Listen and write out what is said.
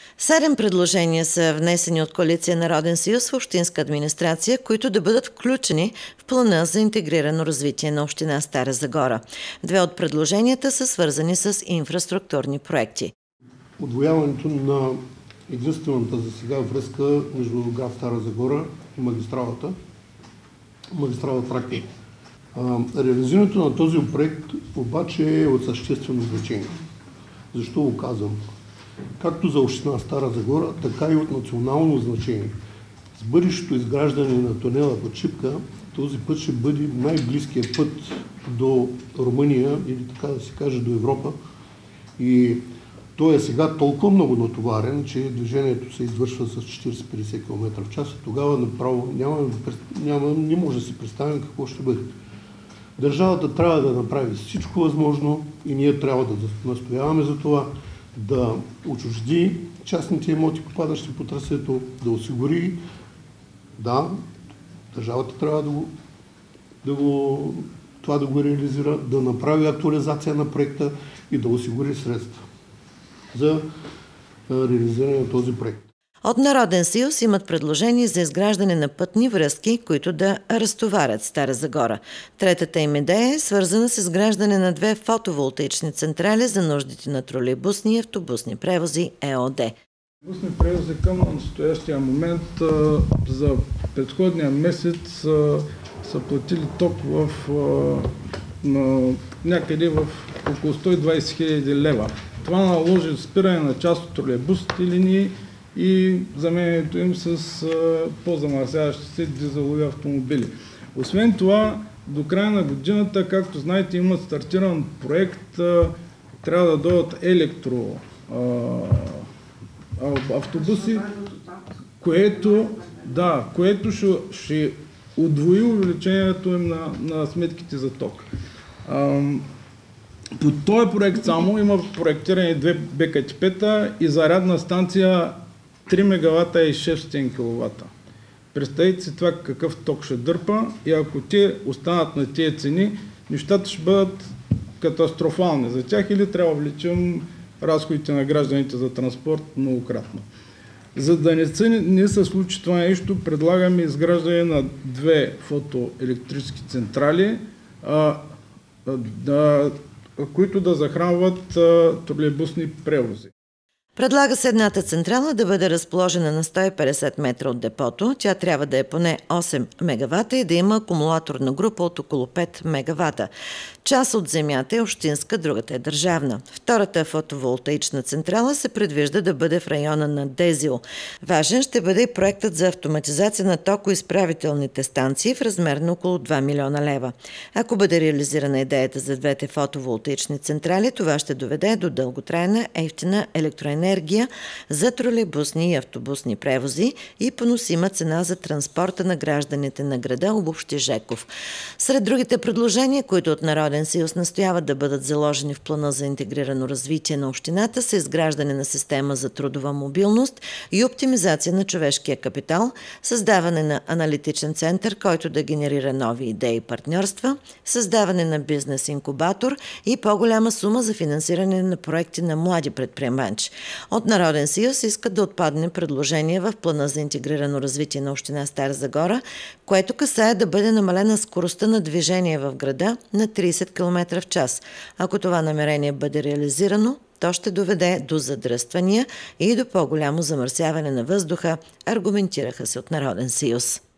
7 предложения са внесени от Коалиция Народен съюз в общинска администрация, които да бъдат включени в плана за интегрирано развитие на община Стара Загора. 2 от предложенията са свързани с инфраструктурни проекти. Удвояването на единствената за сега връзка между град Стара Загора и магистрала Тракия. Реализирането на този проект обаче е от съществено значение. Защо го казвам? Както за община Стара Загора, така и от национално значение. С бъдещото изграждане на тунела под Шипка, този път ще бъде най-близкият път до Румъния или така да се каже до Европа. И той е сега толкова много натоварен, че движението се извършва с 40-50 км в час и тогава направо не може да си представим какво ще бъде. Държавата трябва да направи всичко възможно и ние трябва да настояваме за това, да отчужди частните имоти, попадащи по трасето, да осигури, държавата трябва това да го реализира, да направи актуализация на проекта и да осигури средства за реализиране на този проект. От Народен съюз имат предложение за изграждане на пътни връзки, които да разтоварят Стара Загора. Третата им идея е свързана с изграждане на 2 фотоволтаични централи за нуждите на тролейбусни и автобусни превози ЕОД. Автобусни превози към настоящия момент за предходния месец са платили ток някъде в около 120 хиляди лева. Това наложи спиране на част от тролейбусните линии и заменянето им с по-замърсяващи се дизелови автомобили. Освен това, до края на годината, както знаете, има стартиран проект, трябва да дойдат автобуси, което ще удвои увеличението им на сметките за ток. По този проект само има проектирани 2 БКТП-та и зарядна станция 3 мегавата и 600 киловата. Представете си това какъв ток ще дърпа и ако те останат на тези цени, нещата ще бъдат катастрофални за тях или трябва да увеличим разходите на гражданите за транспорт многократно. За да не се случи това нещо, предлагаме изграждане на 2 фотоелектрически централи, които да захранват тролейбусни превози. Предлага се едната централа да бъде разположена на 150 метра от депото. Тя трябва да е поне 8 мегавата и да има акумулаторна група от около 5 мегавата. Част от земята е общинска, другата е държавна. Втората фотоволтаична централа се предвижда да бъде в района на Дезил. Важен ще бъде и проектът за автоматизация на токоизправителните станции в размер на около 2 милиона лева. Ако бъде реализирана идеята за 2 фотоволтаични централи, това ще доведе до дълготрайна евтина електроенергия за тролейбусни и автобусни превози и поносима цена за транспорта на гражданите на града, обобщи Жеков. Сред другите предложения, които от Народен съюз настояват да бъдат заложени в плана за интегрирано развитие на общината, са изграждане на система за трудова мобилност и оптимизация на човешкия капитал, създаване на аналитичен център, който да генерира нови идеи и партньорства, създаване на бизнес-инкубатор и по-голяма сума за финансиране на проекти на млади предприемачи. От Народен съюз искат да отпадне предложение в плана за интегрирано развитие на община Стара Загора, което касае да бъде намалена скоростта на движение в града на 30 км в час. Ако това намерение бъде реализирано, то ще доведе до задръствания и до по-голямо замърсяване на въздуха, аргументираха се от Народен съюз.